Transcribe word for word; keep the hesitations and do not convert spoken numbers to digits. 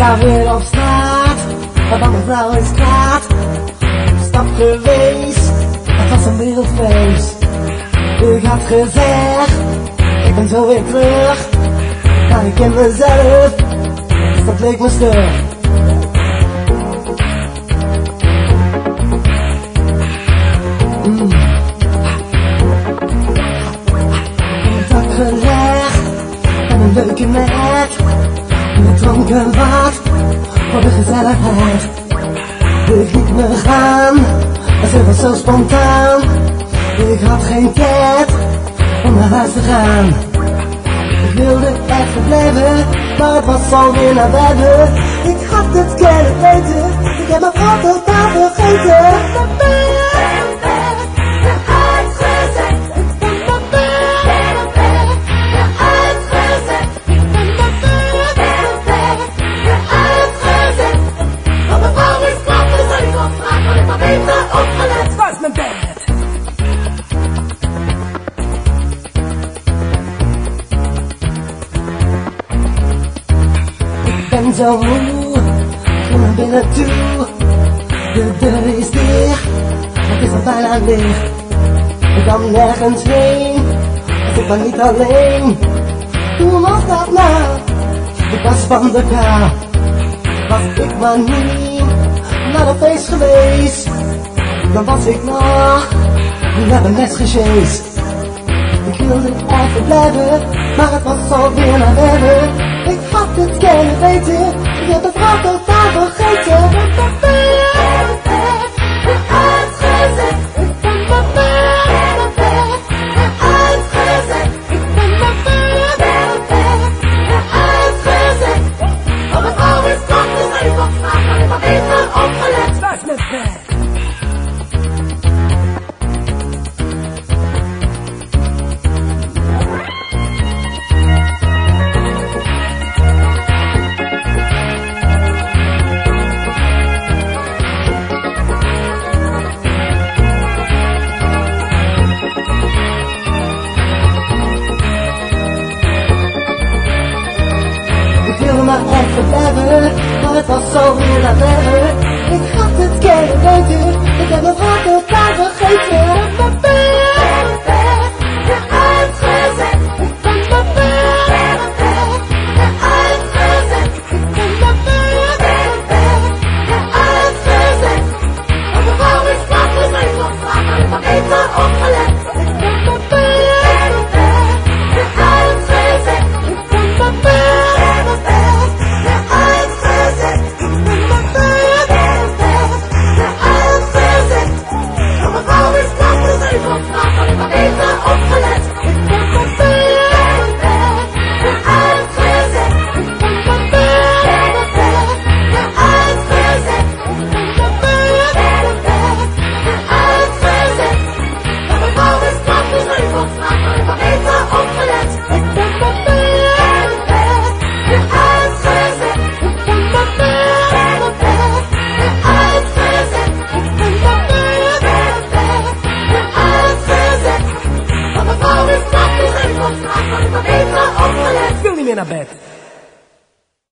sta weer op straat, want mijn vrouw is kwaad. Stap geweest, het was een wereldfeest. Ik had gezegd, ik ben zo weer terug. Maar ik ken mezelf, dus dat leek me stuk. Mm. Ik had gelegd, en een leuke net. Ik dronken wat, voor de gezelligheid. Ik liet me gaan, het was zo spontaan. Ik had geen tijd om naar huis te gaan. Ik wilde echt blijven, maar het was alweer naar buiten. Ik had het kunnen weten, ik heb mijn vrouw totaal vergeten. Ik ben zo moe, kom naar binnen toe. De deur is dicht, het is al bijna licht. Ik kan nergens heen, want ik ben niet alleen. Hoe was dat nou? Ik was van de kou. Was ik maar niet naar een feest geweest, dan was ik nog naar een nest gesjeest. Ik wilde even blijven, maar het was alweer naar wedden. Ik had het kunnen weten, ik heb de vrouw totaal vergeten. Ik wilde maar even blijven, maar het was zo weer naar bedden. Ik had het kunnen weten, ik heb mijn vrouw totaal vergeten. Ik wil niet meer naar bed.